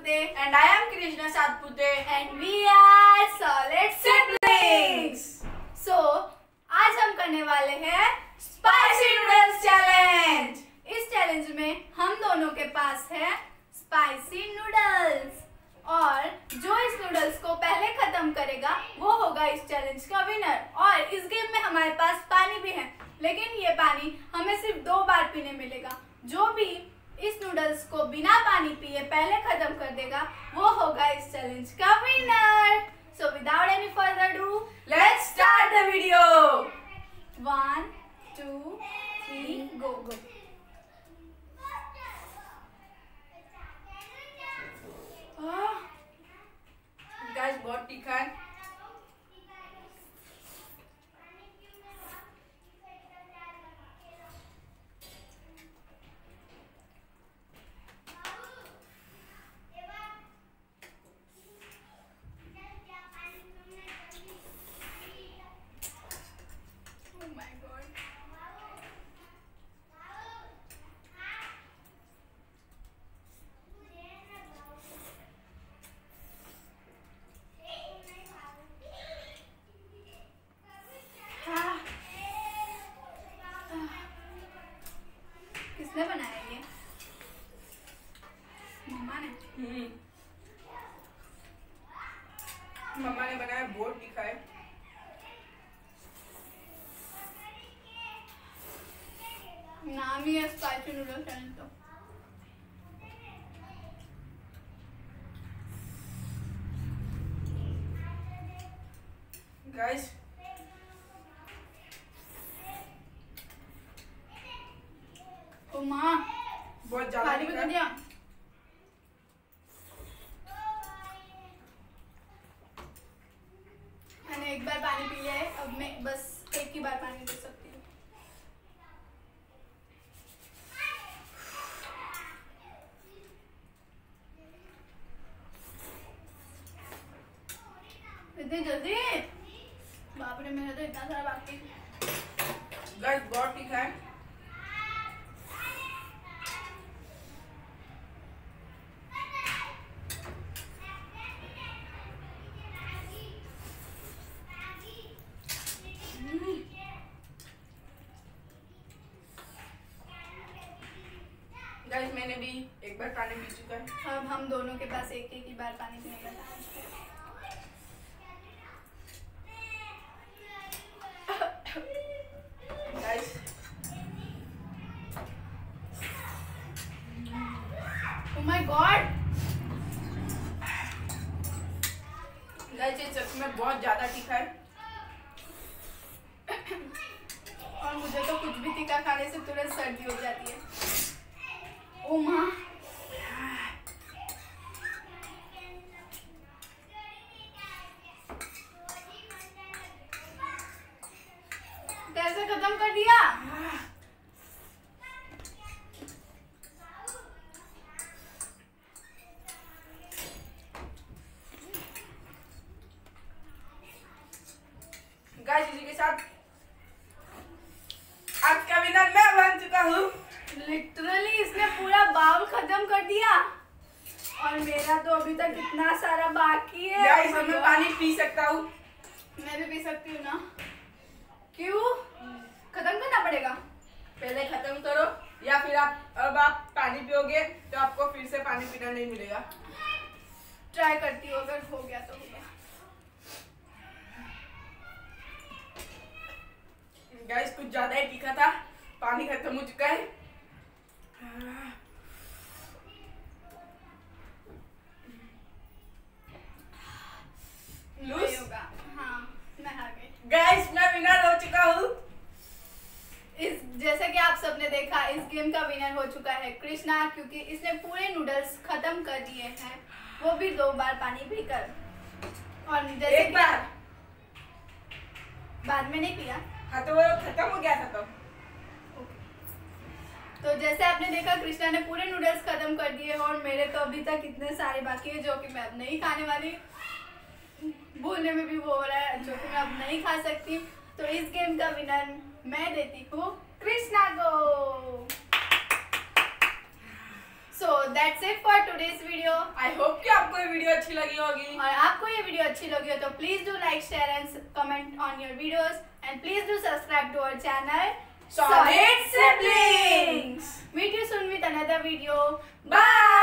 Satpute. And I am Krishna Satpute. And we are Solid Siblings. So, आज हम करने वाले हैं स्पाइसी नूडल्स चैलेंज। इस चैलेंज में हम दोनों के पास है स्पाइसी नूडल्स और जो इस नूडल्स को पहले खत्म करेगा वो होगा इस चैलेंज का विनर। और इस गेम में हमारे पास पानी भी है, लेकिन ये पानी हमें सिर्फ 2 बार पीने मिलेगा। जो भी इस नूडल्स को बिना पानी पिए पहले खत्म कर देगा वो होगा इस चैलेंज का winner. So without any further do let's start the video. 1 2 3 go. Guys बहुत तीखा है। किसने बनाया ये? मम्मा ने। मम्मा ने बनाया, बहुत तीखा है। नाम ही है स्पाइसी नूडल चैलेंज। तो गाइस ओ माँ बहुत ज्यादा खाली तीखा कर दिया। मैंने एक बार पानी पी लिया है, अब मैं बस एक ही बार पानी दे सकती हूँ। इतनी जल्दी? बाप रे, मेरा तो इतना सारा बाकी। गाइस बहुत तीखा है। गाइस मैंने भी एक बार पानी पी चुका है। अब हम दोनों के पास एक ही बार पानी पीने का टाइम है। Guys oh my god, guys ये सच में बहुत ज्यादा तीखा है। और मुझे तो कुछ भी तीखा खाने से तुरंत सर्दी हो जाती है। ओ माँ, कैसे खत्म कर दिया? गाइस इसी के साथ आज का विनर मैं बन चुका हूँ। लिटरली इसने पूरा बाउल खत्म कर दिया और मेरा तो अभी तक इतना सारा बाकी है। गाइस अब मैं पानी पी सकता हूँ। मैं भी पी सकती हूँ ना? क्यों? खत्म करना पड़ेगा? पहले खत्म करो या फिर आप पानी पियोगे तो आपको फिर से पानी पीना नहीं मिलेगा। ट्राई करती हूँ, अगर हो गया तो हो गया। गाइस कुछ ज्यादा ही तीखा था, पानी खत्म हो चुका है। लूज होगा। हाँ, मैं हार गई। गाइस मैं विनर हो चुका हूँ। जैसा कि आप सबने देखा, इस गेम का विनर हो चुका है कृष्णा, क्योंकि इसने पूरे नूडल्स खत्म कर दिए हैं, वो भी 2 बार पानी पीकर। और जैसे एक बार बाद में नहीं पिया। हाँ तो वो खत्म हो गया था तब। तो जैसे आपने देखा, कृष्णा ने पूरे नूडल्स खत्म कर दिए और मेरे तो अभी तक इतने सारे बाकी है जो कि मैं अब नहीं खाने वाली। भूलने में भी वो हो रहा है, जो कि मैं अब नहीं खा सकती। तो इस गेम का विनर मैं देती हूँ कृष्णा को। So that's it for today's video. I hope कि आपको ये वीडियो अच्छी लगी होगी। और आपको ये वीडियो अच्छी लगी हो तो please do like, share and comment on your videos and please do subscribe to our channel Solid Siblings. Meet you soon with another video. Bye.